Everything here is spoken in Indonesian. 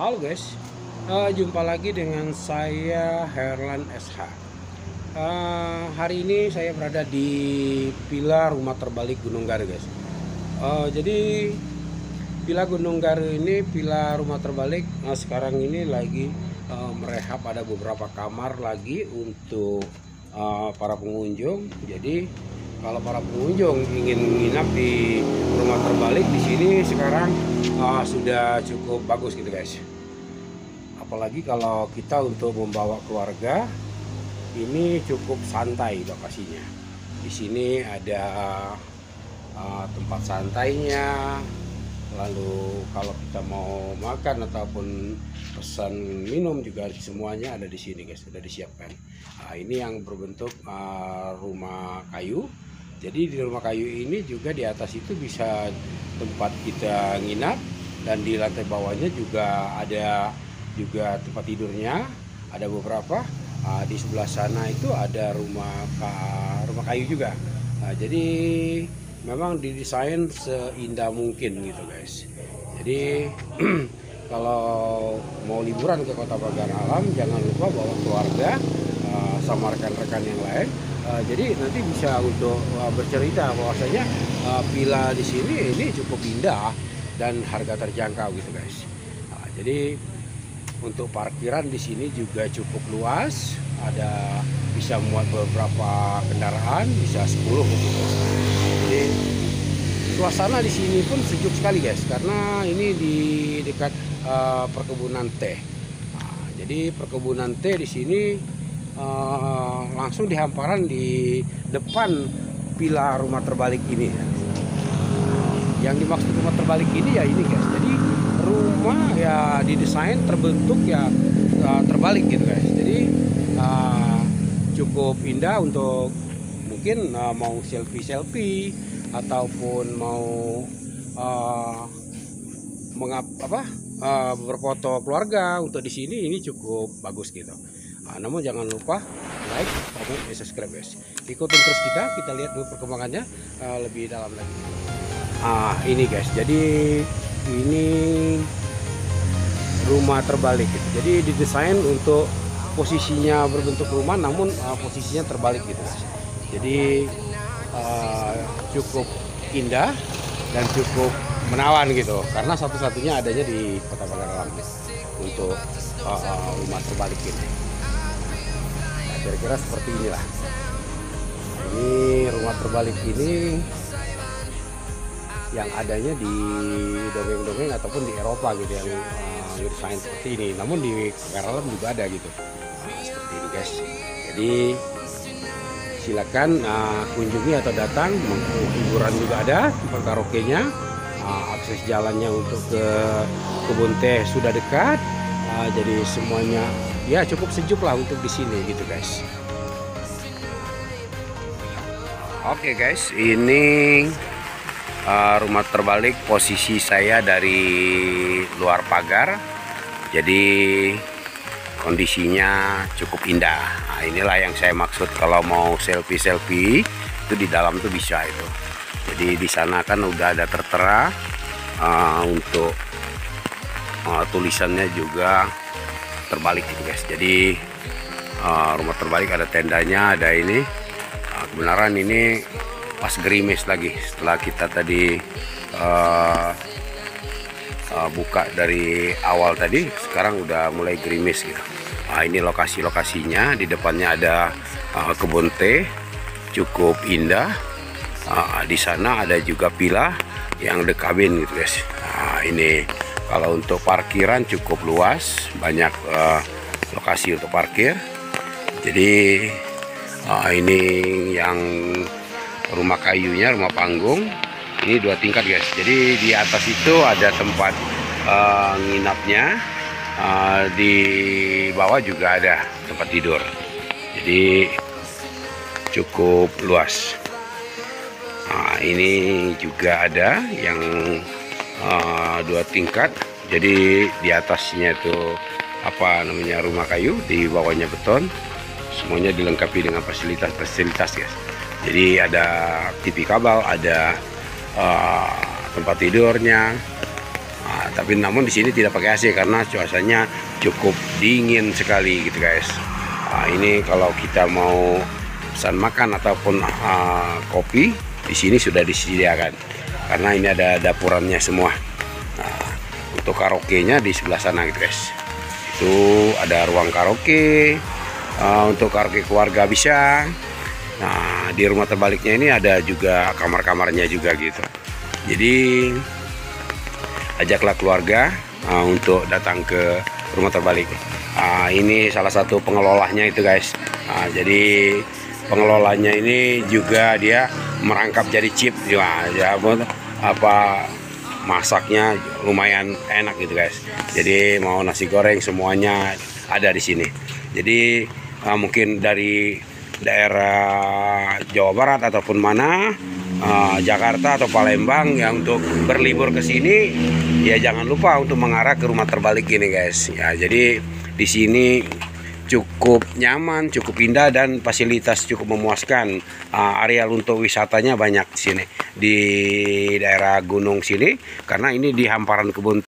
Halo guys, jumpa lagi dengan saya Herlan SH. Hari ini saya berada di Villa Rumah Terbalik Gunung Garu guys. Jadi Villa Gunung Garu ini villa rumah terbalik sekarang ini lagi merehab, ada beberapa kamar lagi untuk para pengunjung. Jadi kalau para pengunjung ingin menginap di rumah terbalik di sini sekarang sudah cukup bagus gitu guys. Apalagi kalau kita untuk membawa keluarga, ini cukup santai lokasinya. Di sini ada tempat santainya. Lalu kalau kita mau makan ataupun pesan minum juga semuanya ada di sini guys, sudah disiapkan. Ini yang berbentuk rumah kayu. Jadi di rumah kayu ini juga di atas itu bisa tempat kita nginap, dan di lantai bawahnya juga ada juga tempat tidurnya. Ada beberapa. Di sebelah sana itu ada rumah kayu juga. Jadi memang didesain seindah mungkin gitu guys. Jadi kalau mau liburan ke Kota Pagar Alam, jangan lupa bawa keluarga sama rekan-rekan yang lain. Jadi nanti bisa untuk bercerita bahwasanya villa di sini ini cukup indah dan harga terjangkau gitu guys. Jadi untuk parkiran di sini juga cukup luas, ada bisa muat beberapa kendaraan, bisa 10 gitu. Jadi suasana di sini pun sejuk sekali guys, karena ini di dekat perkebunan teh. Jadi perkebunan teh di sini langsung di hamparan di depan villa rumah terbalik ini. Yang dimaksud rumah terbalik ini ya ini guys. Jadi rumah ya didesain terbentuk ya terbalik gitu guys. Jadi cukup indah untuk mungkin mau selfie ataupun mau berfoto keluarga. Untuk di sini ini cukup bagus gitu. Namun jangan lupa like, comment, dan subscribe guys. Ikutin terus kita lihat dulu perkembangannya lebih dalam lagi. Ini guys, jadi ini rumah terbalik gitu. Jadi didesain untuk posisinya berbentuk rumah, namun posisinya terbalik gitu. Jadi cukup indah dan cukup menawan gitu, karena satu-satunya adanya di Kota Pagar Alam untuk rumah terbalik ini. Kira-kira seperti inilah. Ini rumah terbalik ini yang adanya di dongeng-dongeng ataupun di Eropa gitu, yang desain seperti ini. Namun di Pagar Alam juga ada gitu. Seperti ini guys. Jadi silakan kunjungi atau datang. Hiburan juga ada, tempat karaoke-nya. Akses jalannya untuk ke kebun teh sudah dekat. Jadi semuanya ya cukup sejuk lah untuk di sini gitu guys. Oke guys, ini rumah terbalik posisi saya dari luar pagar. Jadi kondisinya cukup indah. Inilah yang saya maksud kalau mau selfie itu di dalam tuh bisa itu. Jadi di sana kan udah ada tertera untuk tulisannya juga terbalik gitu guys. Jadi rumah terbalik ada tendanya, ada ini. Kebenaran ini pas gerimis lagi setelah kita tadi buka dari awal tadi, sekarang udah mulai gerimis gitu. Ini lokasinya, di depannya ada kebun teh cukup indah. Di sana ada juga villa yang dekabin gitu guys. Ini kalau untuk parkiran cukup luas, banyak lokasi untuk parkir. Jadi ini yang rumah kayunya, rumah panggung. Ini 2 tingkat guys. Jadi di atas itu ada tempat nginapnya, di bawah juga ada tempat tidur. Jadi cukup luas. Ini juga ada yang 2 tingkat. Jadi di atasnya itu rumah kayu, di bawahnya beton. Semuanya dilengkapi dengan fasilitas guys. Jadi ada TV kabel, ada tempat tidurnya, Tapi namun di sini tidak pakai AC karena cuacanya cukup dingin sekali gitu guys. Ini kalau kita mau pesan makan ataupun kopi, di sini sudah disediakan karena ini ada dapurannya semua. Untuk karaoke-nya di sebelah sana gitu guys. Itu ada ruang karaoke, untuk karaoke keluarga bisa. Nah, di rumah terbaliknya ini ada juga kamar-kamarnya juga gitu. Jadi ajaklah keluarga untuk datang ke rumah terbalik. Ini salah satu pengelolanya itu guys. Jadi pengelolanya ini juga dia merangkap jadi chip ya, apa masaknya lumayan enak gitu guys. Jadi mau nasi goreng semuanya ada di sini. Jadi mungkin dari daerah Jawa Barat ataupun mana, Jakarta atau Palembang yang untuk berlibur ke sini, ya jangan lupa untuk mengarah ke rumah terbalik ini guys. Ya, jadi di sini cukup nyaman, cukup indah dan fasilitas cukup memuaskan. Areal untuk wisatanya banyak di sini di daerah gunung sini karena ini di hamparan kebun